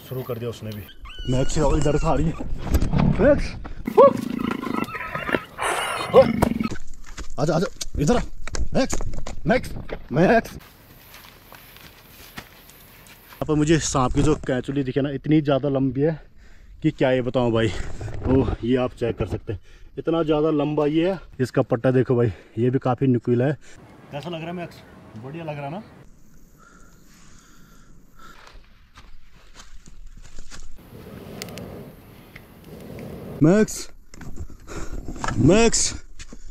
शुरू कर दिया उसने भी। मैक्स इधर से आ रही है। मैक्स आजा आजा इधर आ। Max Max max. यहाँ पर मुझे सांप की जो कैंचुली दिखे ना, इतनी ज़्यादा लंबी है कि क्या ये बताऊँ भाई। तो ये आप चेक कर सकते हैं, इतना ज़्यादा लंबा ये है। इसका पट्टा देखो भाई, ये भी काफ़ी नुकीला है। कैसा लग रहा है मैक्स? बढ़िया लग रहा है ना? मैक्स मैक्स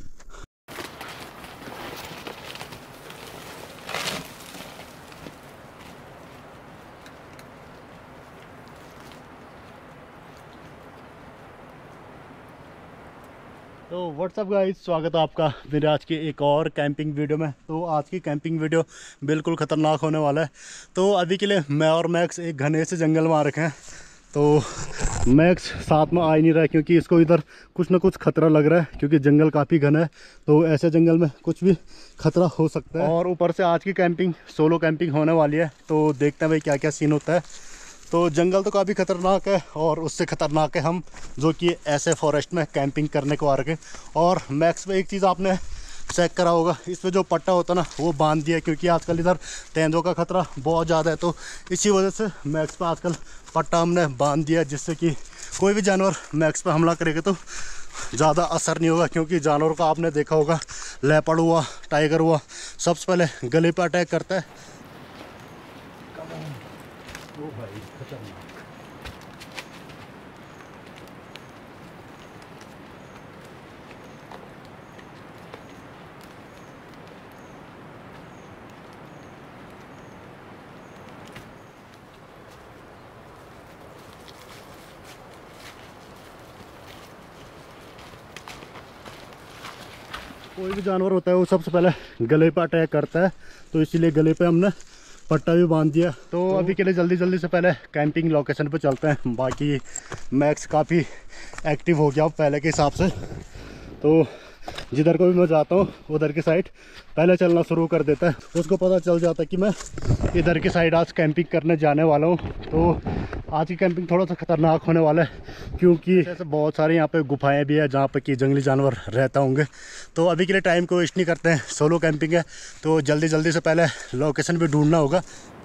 तो व्हाट्सअप गाइस, स्वागत है आपका मेरे आज के एक और कैंपिंग वीडियो में। तो आज की कैंपिंग वीडियो बिल्कुल ख़तरनाक होने वाला है। तो अभी के लिए मैं और मैक्स एक घने से जंगल में आ रखे हैं। तो मैक्स साथ में आ ही नहीं रहा है क्योंकि इसको इधर कुछ ना कुछ खतरा लग रहा है, क्योंकि जंगल काफ़ी घना है। तो ऐसे जंगल में कुछ भी खतरा हो सकता है। और ऊपर से आज की कैंपिंग सोलो कैंपिंग होने वाली है। तो देखते हैं भाई क्या क्या सीन होता है। तो जंगल तो काफ़ी ख़तरनाक है, और उससे ख़तरनाक है हम जो कि ऐसे फॉरेस्ट में कैंपिंग करने को आ रखे। और मैक्स में एक चीज़ आपने चेक करा होगा, इसमें जो पट्टा होता है ना वो बांध दिया, क्योंकि आजकल इधर तेंदुओं का खतरा बहुत ज़्यादा है। तो इसी वजह से मैक्स पे आजकल पट्टा हमने बांध दिया, जिससे कि कोई भी जानवर मैक्स पे हमला करेगा तो ज़्यादा असर नहीं होगा। क्योंकि जानवरों का आपने देखा होगा, लेपर्ड हुआ, टाइगर हुआ, सबसे पहले गले पे अटैक करता है। ओ भाई खतरनाक। कोई भी जानवर होता है वो सबसे पहले गले पे अटैक करता है, तो इसीलिए गले पे हमने पट्टा भी बांध दिया। तो अभी के लिए जल्दी जल्दी से पहले कैंपिंग लोकेशन पे चलते हैं। बाकी मैक्स काफ़ी एक्टिव हो गया पहले के हिसाब से। तो जिधर को भी मैं जाता हूँ उधर की साइड पहले चलना शुरू कर देता है। उसको पता चल जाता है कि मैं इधर की साइड आज कैंपिंग करने जाने वाला हूँ। तो आज की कैंपिंग थोड़ा सा ख़तरनाक होने वाला है, क्योंकि ऐसे बहुत सारे यहाँ पे गुफाएं भी है जहाँ पे कि जंगली जानवर रहता होंगे। तो अभी के लिए टाइम को वेस्ट नहीं करते हैं, सोलो कैंपिंग है तो जल्दी जल्दी से पहले लोकेशन भी ढूंढना होगा।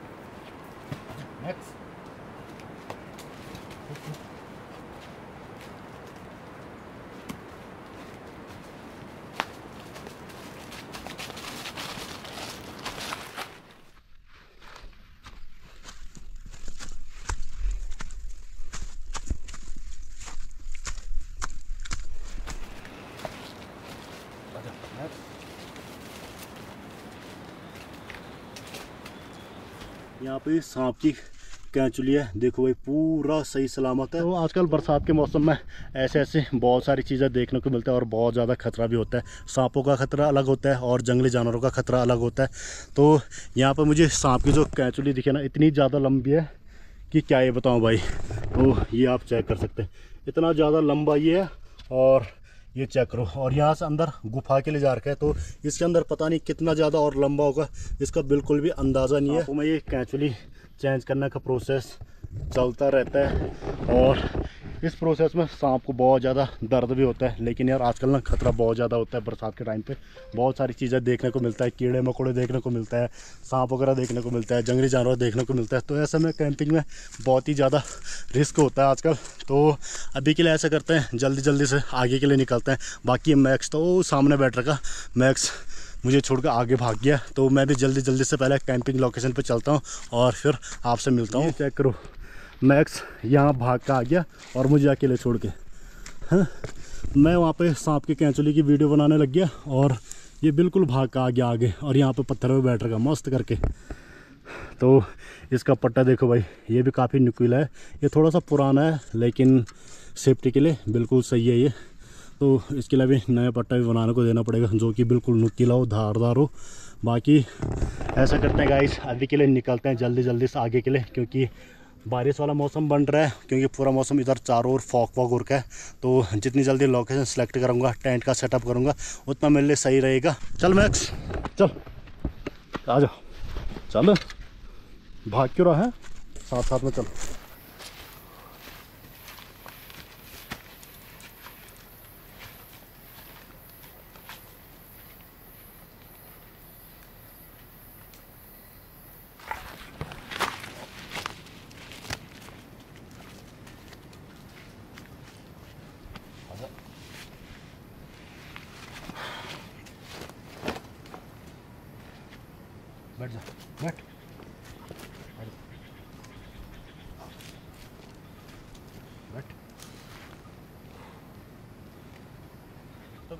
यहाँ पे सांप की कैंचुली है, देखो भाई पूरा सही सलामत है। तो आजकल बरसात के मौसम में ऐसे ऐसे बहुत सारी चीज़ें देखने को मिलता है, और बहुत ज़्यादा खतरा भी होता है। सांपों का खतरा अलग होता है और जंगली जानवरों का खतरा अलग होता है। तो यहाँ पर मुझे सांप की जो कैंचुली दिखे ना, इतनी ज़्यादा लंबी है कि क्या ये बताऊँ भाई। तो ये आप चेक कर सकते हैं, इतना ज़्यादा लंबा ये है। और ये चेक करो, और यहाँ से अंदर गुफा के लिए जा रखा है। तो इसके अंदर पता नहीं कितना ज़्यादा और लंबा होगा, इसका बिल्कुल भी अंदाज़ा नहीं है। तो मैं ये कैंचुली चेंज करने का प्रोसेस चलता रहता है, और इस प्रोसेस में सांप को बहुत ज़्यादा दर्द भी होता है। लेकिन यार आजकल ना खतरा बहुत ज़्यादा होता है बरसात के टाइम पे। बहुत सारी चीज़ें देखने को मिलता है, कीड़े मकोड़े देखने को मिलता है, सांप वगैरह देखने को मिलता है, जंगली जानवर देखने को मिलता है। तो ऐसे में कैंपिंग में बहुत ही ज़्यादा रिस्क होता है आजकल। तो अभी के लिए ऐसा करते हैं, जल्दी जल्दी से आगे के लिए निकलते हैं। बाकी मैक्स तो सामने बैठ रखा, मैक्स मुझे छोड़कर आगे भाग गया। तो मैं भी जल्दी जल्दी से पहले कैंपिंग लोकेशन पे चलता हूँ और फिर आपसे मिलता हूँ। चेक करो, मैक्स यहाँ भाग का आ गया और मुझे अकेले छोड़ के। हाँ, मैं वहाँ पे सांप की कैंचुली की वीडियो बनाने लग गया, और ये बिल्कुल भाग का आ गया आगे, और यहाँ पे पत्थर पे बैठ रखा मस्त करके। तो इसका पट्टा देखो भाई, ये भी काफ़ी नुकीला है। ये थोड़ा सा पुराना है लेकिन सेफ्टी के लिए बिल्कुल सही है ये। तो इसके लिए भी नया पट्टा भी बनाने को देना पड़ेगा, जो कि बिल्कुल नुकीला हो, धारदार हो। बाकी ऐसा करते हैं गाइस, अभी के लिए निकलते हैं जल्दी जल्दी से आगे के लिए, क्योंकि बारिश वाला मौसम बन रहा है। क्योंकि पूरा मौसम इधर चारों ओर फॉग फॉग हो रखा है। तो जितनी जल्दी लोकेशन सेलेक्ट करूँगा, टेंट का सेटअप करूँगा, उतना मेरे लिए सही रहेगा। चल मैक्स, चल आ जाओ, चल भाग क्यों रहा है, साथ साथ में चल।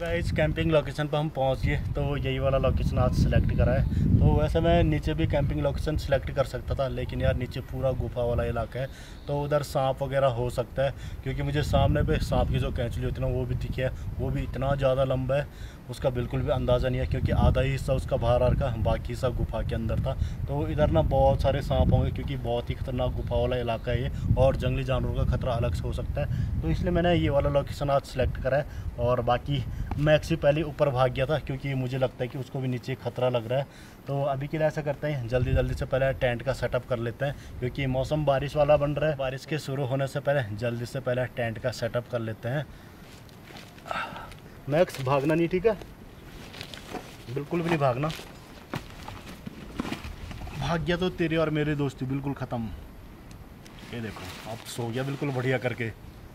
गाइस कैंपिंग लोकेशन पर हम पहुंच गए, तो यही वाला लोकेशन आज सिलेक्ट करा है। तो वैसे मैं नीचे भी कैंपिंग लोकेशन सिलेक्ट कर सकता था, लेकिन यार नीचे पूरा गुफा वाला इलाका है, तो उधर सांप वगैरह हो सकता है, क्योंकि मुझे सामने पे सांप की जो कैंचुली होती है ना वो भी दिखी है, वो भी इतना ज़्यादा लंबा है, उसका बिल्कुल भी अंदाज़ा नहीं है, क्योंकि आधा ही हिस्सा उसका बाहर आ रखा, बाकी हिस्सा गुफा के अंदर था। तो इधर ना बहुत सारे सांप होंगे, क्योंकि बहुत ही खतरनाक गुफा वाला इलाका है ये, और जंगली जानवरों का खतरा अलग से हो सकता है। तो इसलिए मैंने ये वाला लोकेशन आज सिलेक्ट करा है। और बाकी मैक्स से पहले ऊपर भाग गया था, क्योंकि मुझे लगता है कि उसको भी नीचे खतरा लग रहा है। तो अभी के लिए ऐसा करते हैं, जल्दी जल्दी से पहले टेंट का सेटअप कर लेते हैं, क्योंकि मौसम बारिश वाला बन रहा है। बारिश के शुरू होने से पहले जल्दी से पहले टेंट का सेटअप कर लेते हैं। मैक्स भागना नहीं, ठीक है? बिल्कुल भी नहीं भागना। भाग गया तो तेरी और मेरी दोस्ती बिल्कुल ख़त्म। ये देखो अब सो गया बिल्कुल बढ़िया करके।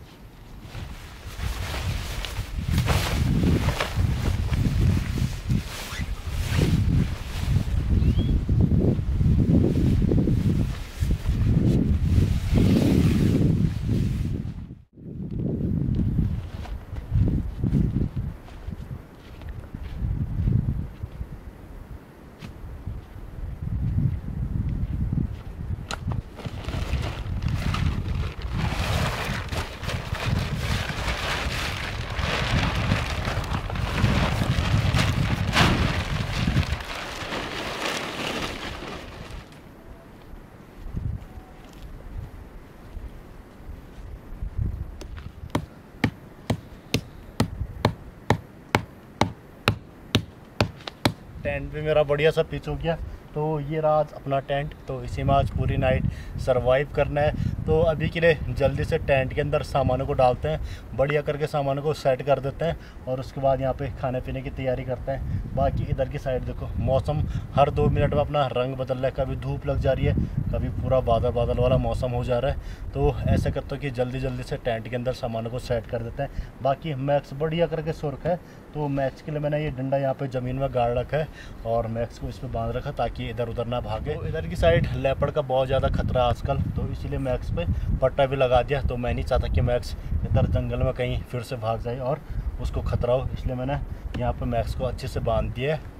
टेंट भी मेरा बढ़िया सा पिच हो गया। तो ये रहा आज अपना टेंट, तो इसी में आज पूरी नाइट सरवाइव करना है। तो अभी के लिए जल्दी से टेंट के अंदर सामानों को डालते हैं, बढ़िया करके सामानों को सेट कर देते हैं, और उसके बाद यहाँ पे खाने पीने की तैयारी करते हैं। बाकी इधर की साइड देखो, मौसम हर 2 मिनट में अपना रंग बदल रहा है, कभी धूप लग जा रही है, कभी पूरा बादल बादल वाला मौसम हो जा रहा है। तो ऐसा करते हो कि जल्दी जल्दी से टेंट के अंदर सामानों को सेट कर देते हैं। बाकी मैक्स बढ़िया करके सुरख है, तो मैक्स के लिए मैंने ये डंडा यहाँ पे ज़मीन में गाड़ रखा है, और मैक्स को इस पर बांध रखा ताकि इधर उधर ना भागे। तो इधर की साइड लेपर्ड का बहुत ज़्यादा खतरा आजकल, तो इसीलिए मैक्स पे पट्टा भी लगा दिया। तो मैं नहीं चाहता कि मैक्स इधर जंगल में कहीं फिर से भाग जाए और उसको खतरा हो, इसलिए मैंने यहाँ पे मैक्स को अच्छे से बांध दिया है।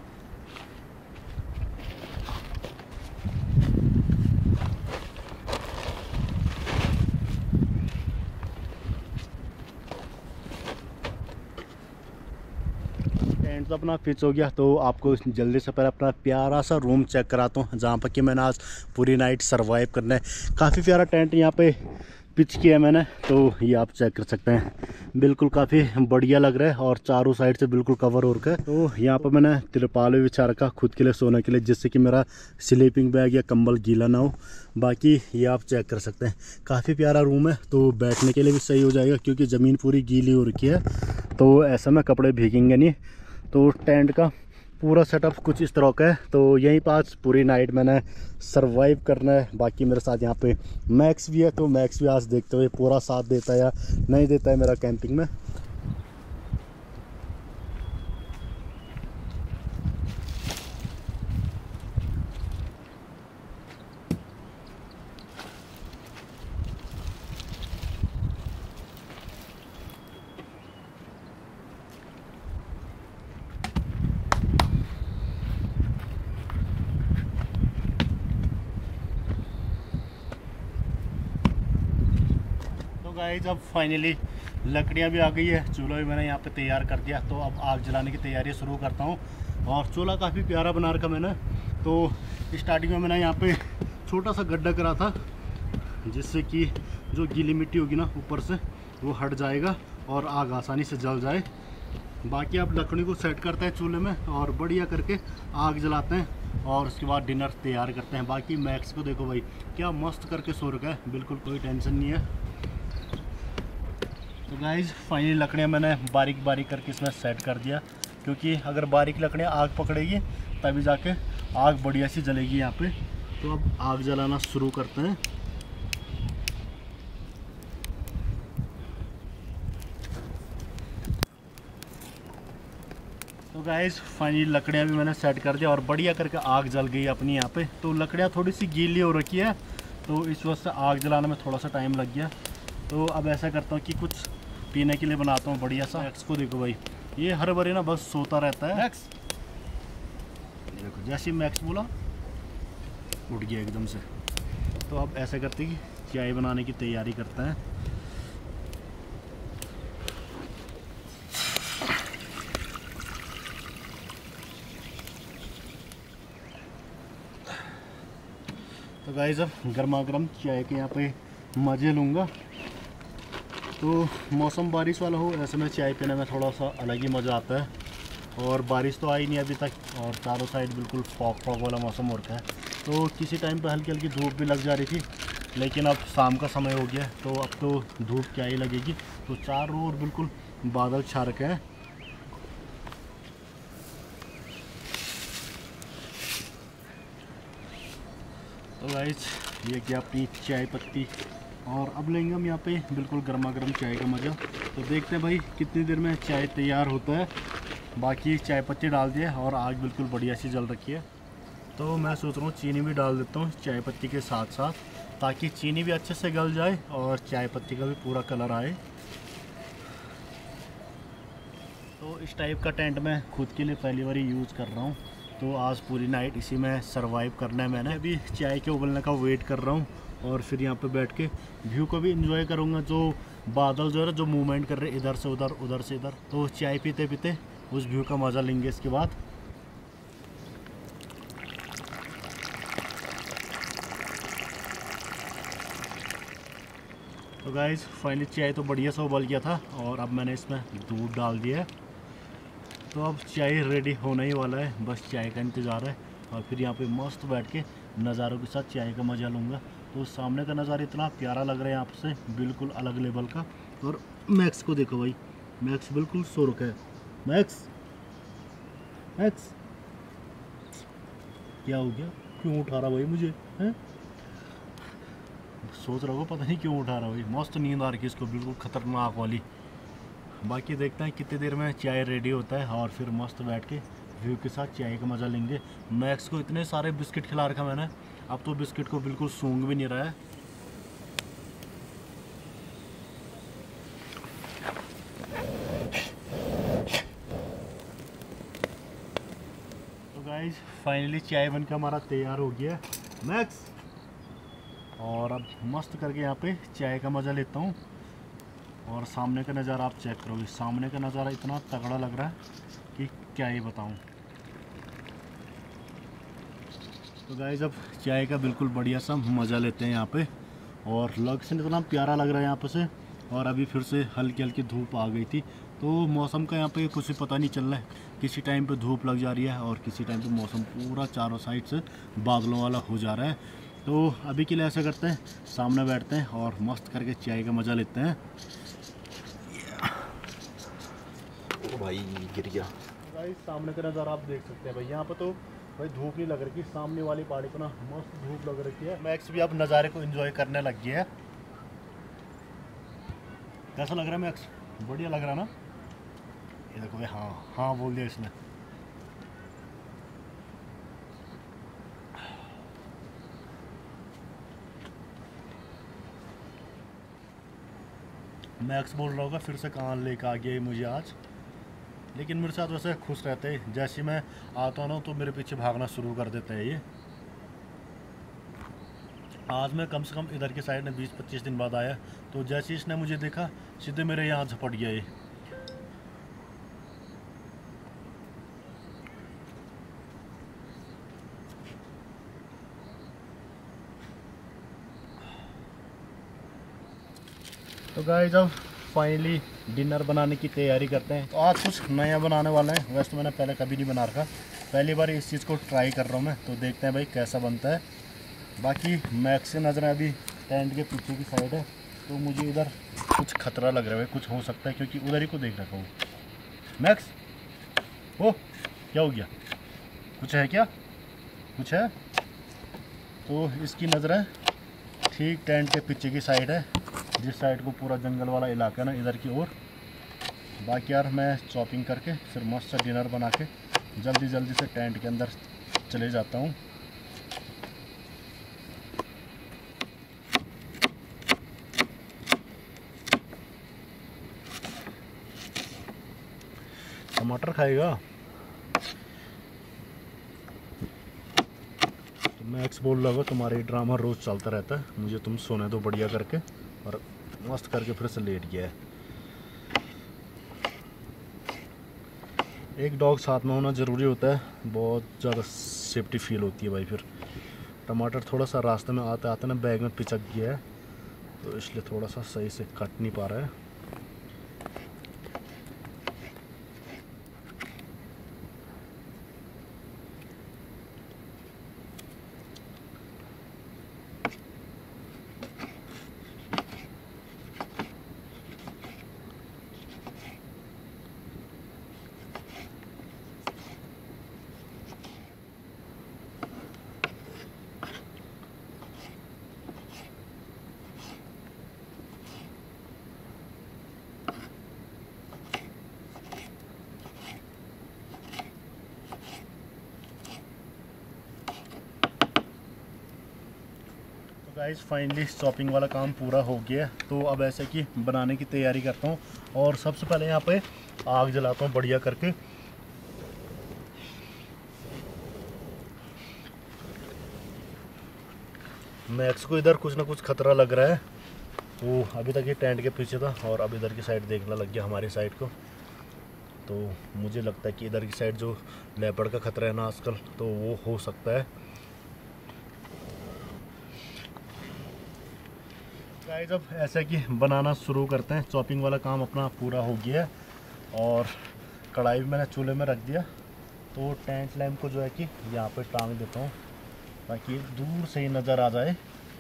टेंट तो अपना फिक्स हो गया, तो आपको जल्दी से पहले अपना प्यारा सा रूम चेक कराता हूँ, जहाँ पर कि मैंने आज पूरी नाइट सरवाइव करना है। काफ़ी प्यारा टेंट यहाँ पे पिच किया है मैंने, तो ये आप चेक कर सकते हैं, बिल्कुल काफ़ी बढ़िया लग रहा है, और चारों साइड से बिल्कुल कवर हो रखा है। तो यहाँ पर मैंने तिरपाल भी बिछा रखा खुद के लिए सोने के लिए, जिससे कि मेरा स्लीपिंग बैग या कंबल गीला ना हो। बाकी ये आप चेक कर सकते हैं, काफ़ी प्यारा रूम है, तो बैठने के लिए भी सही हो जाएगा, क्योंकि ज़मीन पूरी गीली हो रखी है, तो ऐसे में कपड़े भीगेंगे नहीं। तो टेंट का पूरा सेटअप कुछ इस तरह का है। तो यहीं पास पूरी नाइट मैंने सरवाइव करना है। बाकी मेरे साथ यहाँ पे मैक्स भी है, तो मैक्स भी आज देखते हुए पूरा साथ देता है या नहीं देता है मेरा कैंपिंग में। गाइस अब फाइनली लकड़ियाँ भी आ गई है, चूल्हा भी मैंने यहाँ पे तैयार कर दिया। तो अब आग जलाने की तैयारी शुरू करता हूँ। और चूल्हा काफ़ी प्यारा बना रखा मैंने। तो स्टार्टिंग में मैंने यहाँ पे छोटा सा गड्ढा करा था, जिससे कि जो गीली मिट्टी होगी ना ऊपर से वो हट जाएगा और आग आसानी से जल जाए। बाकी अब लकड़ी को सेट करते हैं चूल्हे में और बढ़िया करके आग जलाते हैं, और उसके बाद डिनर तैयार करते हैं। बाकी मैक्स को देखो भाई, क्या मस्त करके सो रखा है, बिल्कुल कोई टेंशन नहीं है। तो गाइस फाइनली लकड़ियाँ मैंने बारीक बारीक करके इसमें सेट कर दिया, क्योंकि अगर बारीक लकड़ियाँ आग पकड़ेगी तभी जाके आग बढ़िया सी जलेगी यहाँ पे। तो अब आग जलाना शुरू करते हैं। तो गाइस फाइनली लकड़ियाँ भी मैंने सेट कर दिया और बढ़िया करके आग जल गई अपनी यहाँ पे। तो लकड़ियाँ थोड़ी सी गीली हो रखी है, तो इस वजह से आग जलाने में थोड़ा सा टाइम लग गया। तो अब ऐसा करता हूँ कि कुछ पीने के लिए बनाता हूँ बढ़िया सा। मैक्स को देखो भाई, ये हर बारी ना बस सोता रहता है। मैक्स, देखो जैसे मैक्स बोला उठ गया एकदम से। तो अब ऐसे करते कि चाय बनाने की तैयारी करते हैं। तो गाइस अब गर्मा गर्म चाय के यहाँ पे मज़े लूँगा। तो मौसम बारिश वाला हो ऐसे में चाय पीने में थोड़ा सा अलग ही मज़ा आता है। और बारिश तो आई नहीं अभी तक और चारों साइड बिल्कुल फॉग फॉग वाला मौसम हो रखा है। तो किसी टाइम पे हल्की हल्की धूप भी लग जा रही थी, लेकिन अब शाम का समय हो गया तो अब तो धूप क्या ही लगेगी। तो चारों ओर बिल्कुल बादल छा रखे हैं। तो गाइस ये क्या अपनी चाय पत्ती, और अब लेंगे हम यहाँ पे बिल्कुल गर्मा गर्म चाय का मज़ा। तो देखते हैं भाई कितनी देर में चाय तैयार होता है। बाकी चाय पत्ती डाल दिए और आग बिल्कुल बढ़िया सी जल रखी है। तो मैं सोच रहा हूँ चीनी भी डाल देता हूँ चाय पत्ती के साथ साथ, ताकि चीनी भी अच्छे से गल जाए और चाय पत्ती का भी पूरा कलर आए। तो इस टाइप का टेंट मैं खुद के लिए पहली बार यूज़ कर रहा हूँ। तो आज पूरी नाइट इसी में सरवाइव करना है मैंने। अभी चाय के उबलने का वेट कर रहा हूँ और फिर यहाँ पे बैठ के व्यू को भी एंजॉय करूँगा। जो बादल जो है जो मूवमेंट कर रहे हैं इधर से उधर उधर से इधर, तो चाय पीते पीते उस व्यू का मज़ा लेंगे इसके बाद। तो गाइस फाइनली चाय तो बढ़िया सा उबल गया था और अब मैंने इसमें दूध डाल दिया है। तो अब चाय रेडी होने ही वाला है, बस चाय का इंतज़ार है। और फिर यहाँ पे मस्त बैठ के नज़ारों के साथ चाय का मज़ा लूँगा। तो सामने का नज़ारा इतना प्यारा लग रहा है यहाँ से, बिल्कुल अलग लेवल का। और मैक्स को देखो भाई, मैक्स बिल्कुल सो रखा है। मैक्स, मैक्स क्या हो गया, क्यों उठा रहा भाई मुझे हैं? सोच रहा होगा पता नहीं क्यों उठा रहा भाई, मस्त नींद आ रही है इसको बिल्कुल ख़तरनाक वाली। बाकी देखते हैं कितनी देर में चाय रेडी होता है और फिर मस्त बैठ के व्यू के साथ चाय का मज़ा लेंगे। मैक्स को इतने सारे बिस्किट खिला रखा मैंने, अब तो बिस्किट को बिल्कुल सूंघ भी नहीं रहा है। तो गाइस फाइनली चाय बनकर हमारा तैयार हो गया मैक्स, और अब मस्त करके यहाँ पे चाय का मज़ा लेता हूँ। और सामने का नज़ारा आप चेक करोगे, सामने का नज़ारा इतना तगड़ा लग रहा है कि क्या ही बताऊँ। तो गाइस अब चाय का बिल्कुल बढ़िया सा मज़ा लेते हैं यहाँ पे। और लोकेशन इतना प्यारा लग रहा है यहाँ पे से, और अभी फिर से हल्की हल्की धूप आ गई थी। तो मौसम का यहाँ पे कुछ भी पता नहीं चल रहा है, किसी टाइम पे धूप लग जा रही है और किसी टाइम पे मौसम पूरा चारों साइड से बादलों वाला हो जा रहा है। तो अभी के लिए ऐसा करते हैं, सामने बैठते हैं और मस्त करके चाय का मज़ा लेते हैं। ओ भाई गिर गया। भाई सामने का नज़ारा आप देख सकते हैं भाई, यहाँ पर तो भाई धूप नहीं लग रही, सामने वाली पहाड़ी पर ना मस्त धूप लग रही है। मैक्स भी अब नज़ारे को एंजॉय करने लग गया है। कैसा लग रहा है मैक्स? बढ़िया लग रहा है ना? ये देखो भाई, हाँ हाँ बोल दिया इसने। मैक्स बोल रहा होगा फिर से कहाँ लेकर आ गया मुझे आज, लेकिन मेरे साथ वैसे खुश रहते हैं। जैसे मैं आता हूँ ना तो मेरे पीछे भागना शुरू कर देते हैं ये। आज मैं कम से कम इधर की साइड में 20-25 दिन बाद आया, तो जैसे इसने मुझे देखा सीधे मेरे यहाँ झपट गया ये। तो गाइस अब फाइनली डिनर बनाने की तैयारी करते हैं। तो आज कुछ नया बनाने वाला है, वैसे तो मैंने पहले कभी नहीं बना रखा, पहली बार इस चीज़ को ट्राई कर रहा हूँ मैं। तो देखते हैं भाई कैसा बनता है। बाकी मैक्स से नज़र अभी टेंट के पीछे की साइड है, तो मुझे इधर कुछ खतरा लग रहा है, कुछ हो सकता है क्योंकि उधर ही को देख रखा हूँ। मैक्स ओ क्या हो गया, कुछ है क्या? कुछ है? तो इसकी नज़र है ठीक टेंट के पीछे की साइड है, जिस साइड को पूरा जंगल वाला इलाका है ना, इधर की ओर। बाकी यार मैं शॉपिंग करके फिर मस्त सा डिनर बना के जल्दी जल्दी से टेंट के अंदर चले जाता हूँ। टमाटर खाएगा। तो मैक्स बोल रहा होगा तुम्हारे ड्रामा रोज़ चलता रहता है, मुझे तुम सोने दो बढ़िया करके, और मस्त करके फिर से लेट गया है। एक डॉग साथ में होना ज़रूरी होता है, बहुत ज़्यादा सेफ्टी फील होती है भाई। फिर टमाटर थोड़ा सा रास्ते में आते आते ना बैग में पिचक गया है, तो इसलिए थोड़ा सा सही से कट नहीं पा रहा है। गाइस फाइनली शॉपिंग वाला काम पूरा हो गया, तो अब ऐसे कि बनाने की तैयारी करता हूँ। और सबसे पहले यहाँ पे आग जलाता हूँ बढ़िया करके। मैक्स को इधर कुछ ना कुछ खतरा लग रहा है, वो अभी तक ये टेंट के पीछे था और अब इधर की साइड देखने लग गया हमारी साइड को। तो मुझे लगता है कि इधर की साइड जो लेपर्ड का खतरा है ना आजकल, तो वो हो सकता है। गाइस अब ऐसा कि बनाना शुरू करते हैं। चॉपिंग वाला काम अपना पूरा हो गया है और कढ़ाई मैंने चूल्हे में रख दिया। तो टेंट लैम्प को जो है कि यहाँ पे टांग देता हूँ ताकि दूर से ही नज़र आ जाए।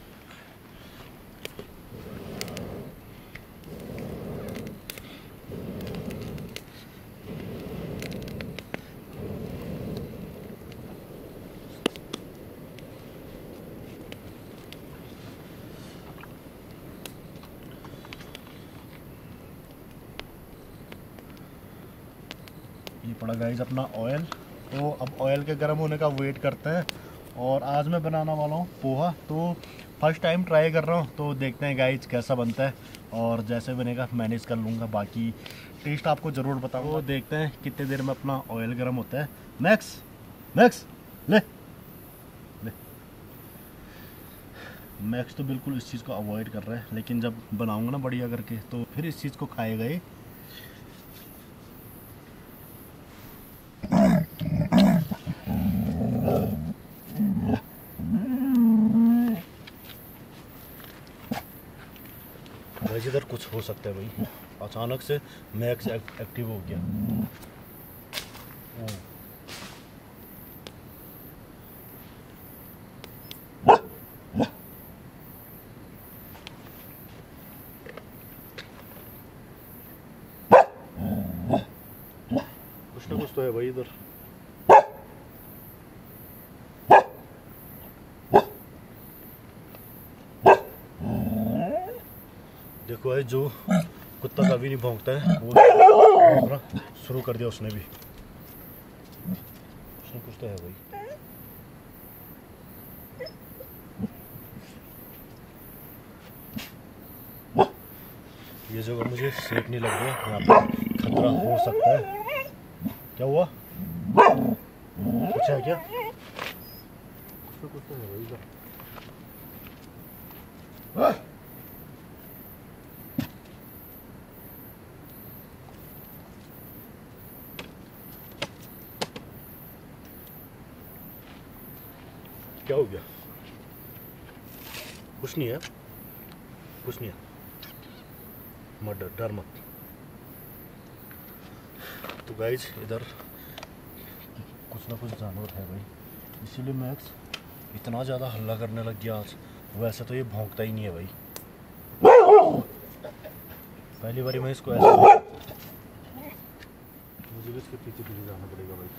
ये पड़ा गाइस अपना ऑयल। तो अब ऑयल के गर्म होने का वेट करते हैं। और आज मैं बनाने वाला हूँ पोहा, तो फर्स्ट टाइम ट्राई कर रहा हूँ, तो देखते हैं गाइस कैसा बनता है। और जैसे बनेगा मैनेज कर लूँगा, बाकी टेस्ट आपको ज़रूर बताऊँगा। तो देखते हैं कितने देर में अपना ऑयल गर्म होता है। मैक्स मैक्स ले ले। मैक्स तो बिल्कुल इस चीज़ को अवॉइड कर रहा है, लेकिन जब बनाऊँगा ना बढ़िया करके तो फिर इस चीज़ को खाएगा ही। वैसे इधर कुछ हो सकता है भाई, अचानक से मैक्स एक्टिव हो गया। कुछ ना कुछ तो है भाई इधर। देखो भाई, जो कुत्ता कभी नहीं भौंकता है वो भौंकना शुरू कर दिया उसने भी। उसने कुछ तो है भाई। ये जगह मुझे सेफ नहीं लग रही है, यहाँ पे खतरा हो सकता है। क्या हुआ? कुछ है क्या? कुछ तो है भाई इधर। क्या हो गया? कुछ नहीं है, कुछ नहीं है, मत डर मत। तो गाइज इधर कुछ ना कुछ जानवर है भाई, इसीलिए मैक्स इतना ज़्यादा हल्ला करने लग गया आज। वैसे तो ये भौंकता ही नहीं है भाई, पहली बारी मैं इसको ऐसा। मुझे भी इसके पीछे पीछे जाना पड़ेगा भाई।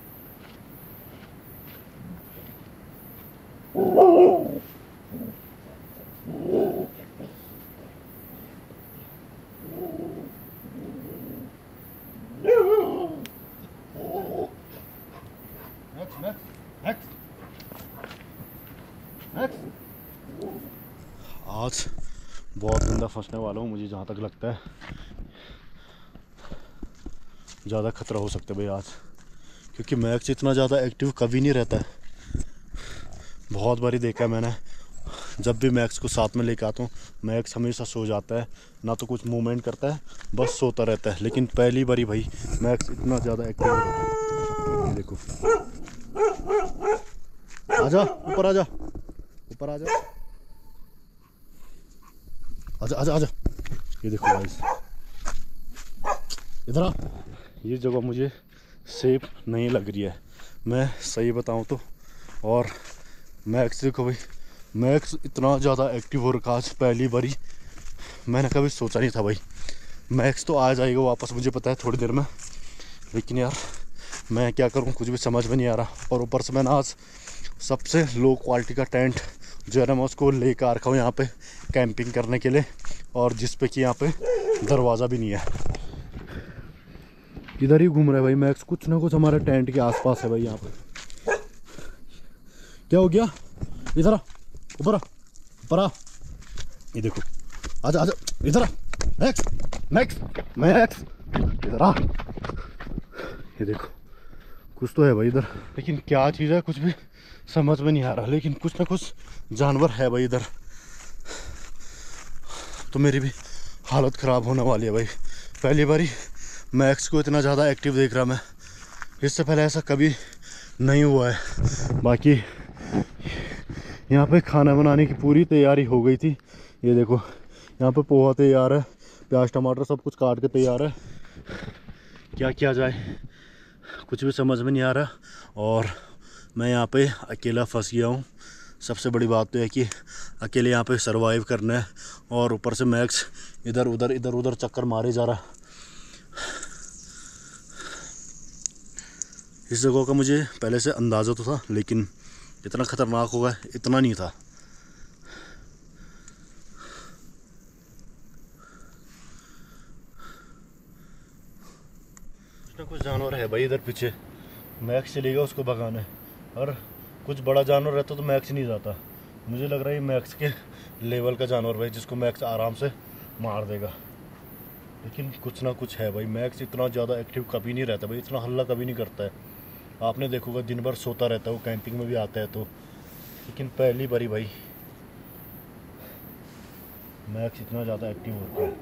आज बहुत गंदा फंसने वाला हूँ मुझे जहाँ तक लगता है। ज़्यादा खतरा हो सकता है भाई आज, क्योंकि मैक्स इतना ज़्यादा एक्टिव कभी नहीं रहता है। बहुत बारी देखा है मैंने, जब भी मैक्स को साथ में लेकर आता हूँ मैक्स हमेशा सो जाता है, ना तो कुछ मूवमेंट करता है, बस सोता रहता है। लेकिन पहली बारी भाई मैक्स इतना ज़्यादा एक्टिव रहता है। ये देखो, आजा ऊपर, आजा ऊपर, आजा आजा आजा आजा। ये देखो गाइस, इधर आ। ये जगह मुझे सेफ नहीं लग रही है, मैं सही बताऊं तो। और मैक्स देखो भाई, मैक्स इतना ज़्यादा एक्टिव हो रखा आज पहली बारी, मैंने कभी सोचा नहीं था भाई। मैक्स तो आ जाएगा वापस, मुझे पता है थोड़ी देर में, लेकिन यार मैं क्या करूं, कुछ भी समझ में नहीं आ रहा। और ऊपर से मैंने आज सबसे लो क्वालिटी का टेंट जो है ना, मैं उसको लेकर आ रखा हूँ यहाँ पे कैंपिंग करने के लिए, और जिस पे कि यहाँ पे दरवाज़ा भी नहीं है। इधर ही घूम रहा है भाई मैक्स, कुछ ना कुछ हमारे टेंट के आसपास है भाई। यहाँ पे क्या हो गया, इधर आ, ऊपर आ, ऊपर आ। ये देखो, आजा आजा, इधर आ मैक्स, मैक्स मैक्स, इधर आ। ये देखो कुछ तो है भाई इधर, लेकिन क्या चीज़ है कुछ भी समझ में नहीं आ रहा। लेकिन कुछ ना कुछ जानवर है भाई इधर, तो मेरी भी हालत ख़राब होने वाली है भाई। पहली बारी मैक्स को इतना ज़्यादा एक्टिव देख रहा मैं, इससे पहले ऐसा कभी नहीं हुआ है। बाकी यहाँ पे खाना बनाने की पूरी तैयारी हो गई थी। ये देखो यहाँ पे पोहा तैयार है, प्याज टमाटर सब कुछ काट के तैयार है। क्या किया जाए कुछ भी समझ में नहीं आ रहा, और मैं यहाँ पे अकेला फंस गया हूँ। सबसे बड़ी बात तो है कि अकेले यहाँ पे सरवाइव करना है, और ऊपर से मैक्स इधर उधर चक्कर मारे जा रहा। इस जगह का मुझे पहले से अंदाज़ा तो था, लेकिन इतना ख़तरनाक होगा इतना नहीं था। कुछ ना कुछ जानवर है भाई इधर पीछे, मैक्स चलेगा उसको भगाना है। और कुछ बड़ा जानवर रहता तो मैक्स नहीं जाता। मुझे लग रहा है ये मैक्स के लेवल का जानवर भाई, जिसको मैक्स आराम से मार देगा। लेकिन कुछ ना कुछ है भाई, मैक्स इतना ज़्यादा एक्टिव कभी नहीं रहता भाई, इतना हल्ला कभी नहीं करता है। आपने देखोगा दिन भर सोता रहता है वो, कैंपिंग में भी आता है तो। लेकिन पहली बारी भाई मैक्स इतना ज़्यादा एक्टिव होता है।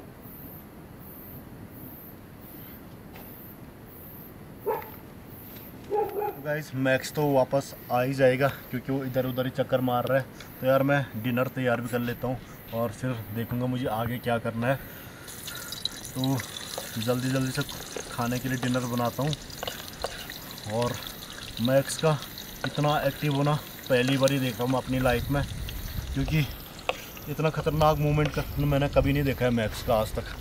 तो गाइस मैक्स तो वापस आ ही जाएगा, क्योंकि वो इधर उधर ही चक्कर मार रहा है। तो यार मैं डिनर तैयार भी कर लेता हूँ, और फिर देखूँगा मुझे आगे क्या करना है। तो जल्दी से खाने के लिए डिनर बनाता हूँ। और मैक्स का इतना एक्टिव होना पहली बार ही देख रहा हूँ अपनी लाइफ में, क्योंकि इतना ख़तरनाक मूवमेंट मैंने कभी नहीं देखा है मैक्स का आज तक।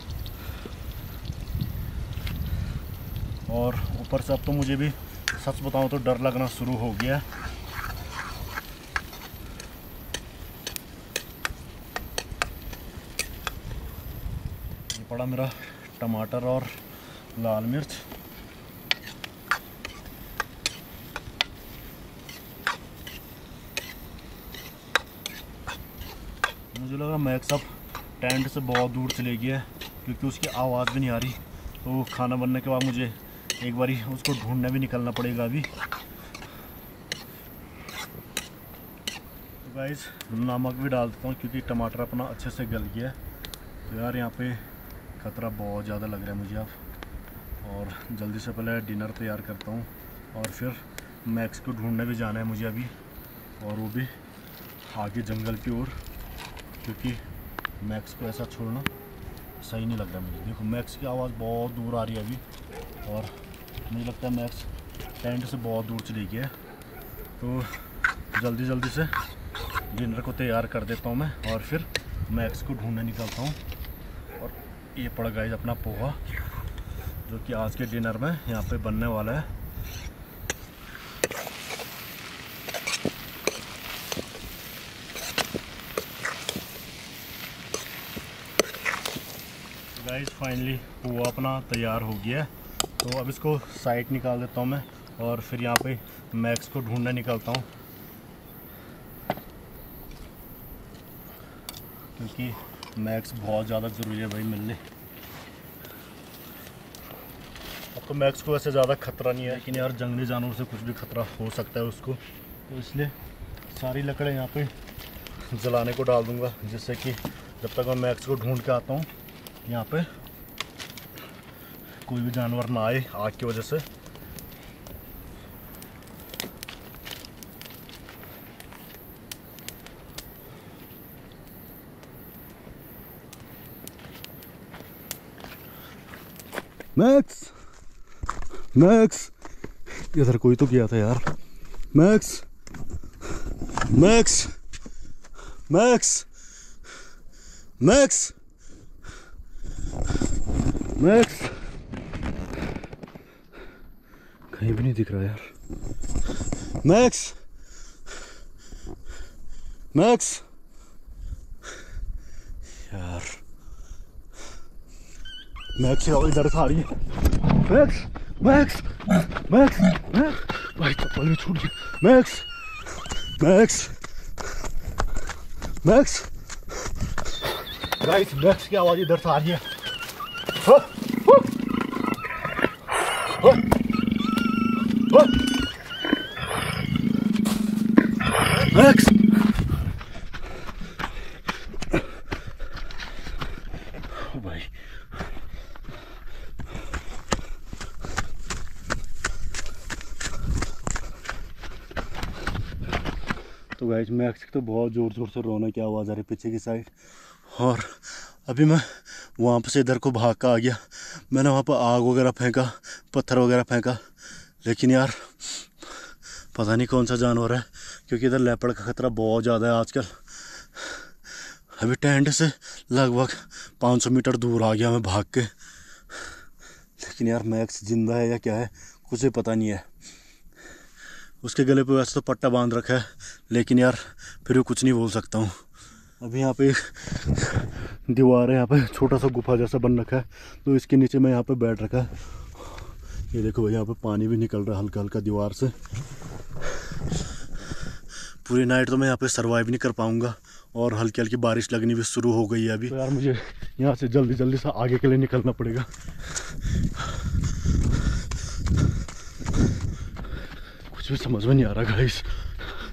और ऊपर से अब तो मुझे भी सच बताऊँ तो डर लगना शुरू हो गया। ये पड़ा मेरा टमाटर और लाल मिर्च। मुझे लगा मैक्स अब टेंट से बहुत दूर चले गया है, क्योंकि उसकी आवाज़ भी नहीं आ रही। तो खाना बनने के बाद मुझे एक बारी उसको ढूंढने भी निकलना पड़ेगा अभी। तो गाइस नमक भी डाल देता हूँ, क्योंकि टमाटर अपना अच्छे से गल गया है। तो यार यहाँ पे खतरा बहुत ज़्यादा लग रहा है मुझे अब, और जल्दी से पहले डिनर तैयार करता हूँ, और फिर मैक्स को ढूंढने भी जाना है मुझे अभी, और वो भी आगे जंगल की ओर, क्योंकि मैक्स को ऐसा छोड़ना सही नहीं लग रहा मुझे। देखो मैक्स की आवाज़ बहुत दूर आ रही है अभी, और मुझे लगता है मैक्स टेंट से बहुत दूर चली गया है। तो जल्दी से डिनर को तैयार कर देता हूँ मैं, और फिर मैक्स को ढूंढने निकलता हूँ। और ये पड़ गया अपना पोहा, जो कि आज के डिनर में यहाँ पे बनने वाला है। गाइस फाइनली पोहा अपना तैयार हो गया है। तो अब इसको साइड निकाल देता हूँ मैं, और फिर यहाँ पे मैक्स को ढूंढने निकलता हूँ, क्योंकि मैक्स बहुत ज़्यादा ज़रूरी है भाई मिलने। अब तो मैक्स को वैसे ज़्यादा खतरा नहीं है, लेकिन यार जंगली जानवर से कुछ भी खतरा हो सकता है उसको, तो इसलिए सारी लकड़ें यहाँ पे जलाने को डाल दूँगा, जिससे कि जब तक मैं मैक्स को ढूंढ के आता हूँ यहाँ पे कोई भी जानवर ना आए आग की वजह से। मैक्स, मैक्स, इधर कोई तो गया था यार। Max, Max, Max, Max, Max, कहीं भी नहीं दिख रहा यार। मैक्स, मैक्स, यार मैक्स की आवाज़ इधर से आ रही है। मैक्स, मैक्स, मैक्स, मैक्स, भाई चप्पल भी छूट गई। Max, Max, Max, guys Max की आवाज़ इधर से आ रही है। मैक्स, भाई तो गाइस मैक्स की तो बहुत ज़ोर ज़ोर से रोने की आवाज़ आ रही है पीछे की साइड, और अभी मैं वहाँ पे से इधर को भाग का आ गया। मैंने वहाँ पर आग वगैरह फेंका, पत्थर वगैरह फेंका, लेकिन यार पता नहीं कौन सा जानवर है, क्योंकि इधर लेपर्ड का खतरा बहुत ज़्यादा है आजकल। अभी टेंट से लगभग 500 मीटर दूर आ गया मैं भाग के, लेकिन यार मैक्स जिंदा है या क्या है कुछ भी पता नहीं है। उसके गले पे वैसे तो पट्टा बांध रखा है, लेकिन यार फिर भी कुछ नहीं बोल सकता हूँ। अभी यहाँ पे दीवार है, यहाँ पे छोटा सा गुफा जैसा बन रखा है, तो इसके नीचे मैं यहाँ पे बैठ रखा है। ये देखो भाई यहाँ पे पानी भी निकल रहा है हल्का हल्का दीवार से। पूरी नाइट तो मैं यहाँ पे सरवाइव नहीं कर पाऊँगा, और हल्की हल्की बारिश लगनी भी शुरू हो गई है अभी। तो यार मुझे यहाँ से जल्दी जल्दी से आगे के लिए निकलना पड़ेगा। कुछ भी समझ में नहीं आ रहा गाइस।